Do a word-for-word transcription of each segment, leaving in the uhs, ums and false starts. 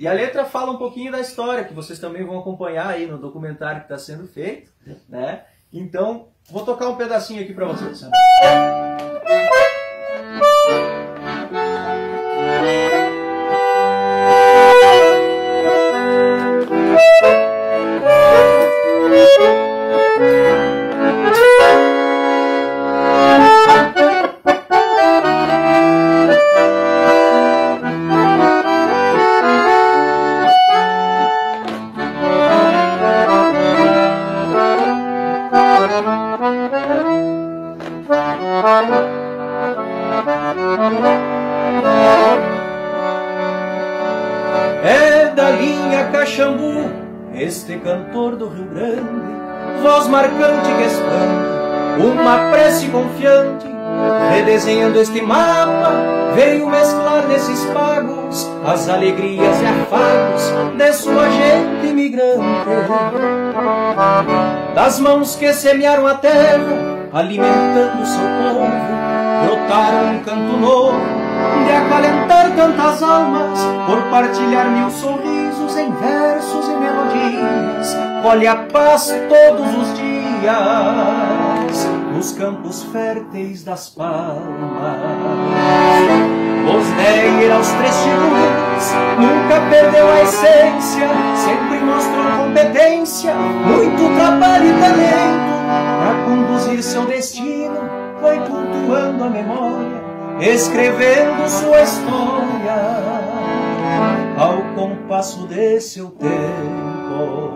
E a letra fala um pouquinho da história, que vocês também vão acompanhar aí no documentário que está sendo feito, né? Então, vou tocar um pedacinho aqui para vocês. É da linha Caxambu, este cantor do Rio Grande, voz marcante que expande uma prece confiante, redesenhando este mapa, veio mesclar nesses pagos as alegrias e afagos de sua gente imigrante. Das mãos que semearam a terra, alimentando seu povo, brotaram um canto novo de acalentar tantas almas, por partilhar mil sorrisos em versos e melodias. Colhe a paz todos os dias nos campos férteis das palmas. Osneir aos três títulos nunca perdeu a essência, sempre mostrou competência, muito trabalho e talento. Para conduzir seu destino, foi cultuando a memória, escrevendo sua história ao compasso de seu tempo.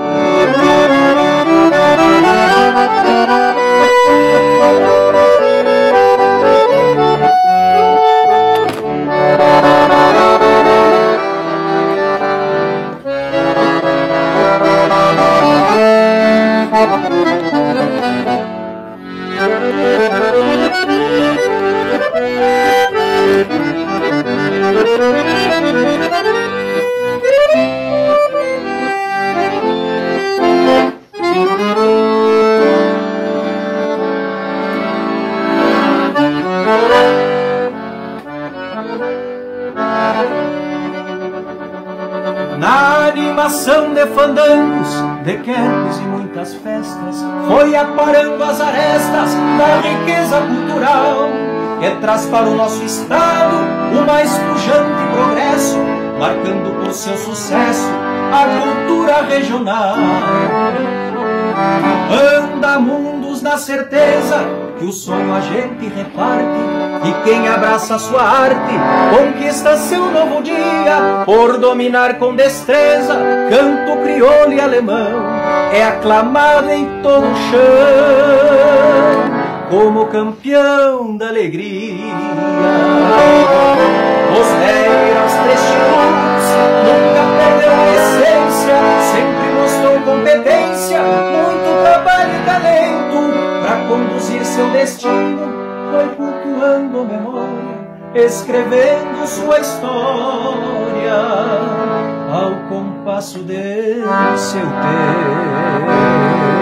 Na animação de fandangos, de quermes e muitas festas, foi aparando as arestas da riqueza cultural, que traz para o nosso estado o mais pujante progresso, marcando por seu sucesso a cultura regional. Anda mundos na certeza que o sonho a gente reparte, e quem abraça sua arte conquista seu novo dia, por dominar com destreza canto crioulo e alemão, é aclamado em todo o chão como campeão da alegria. Osneir aos três títulos nunca perdeu a essência, sempre mostrou competência, muito trabalho e talento. Para conduzir seu destino, foi cultuando a memória, escrevendo sua história ao compasso de seu tempo.